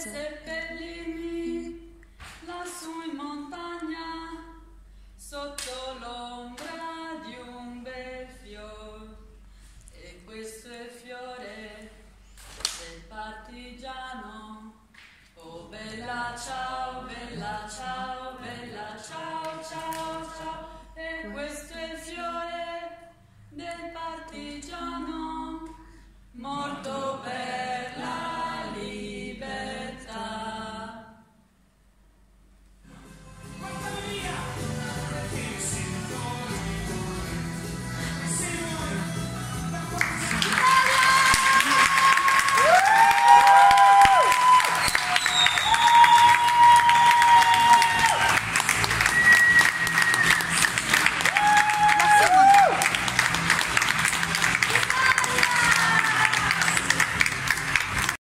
seppellirmi lassù in montagna sotto l'ombra di un bel fior. E questo è il fiore del partigiano. Oh bella ciao,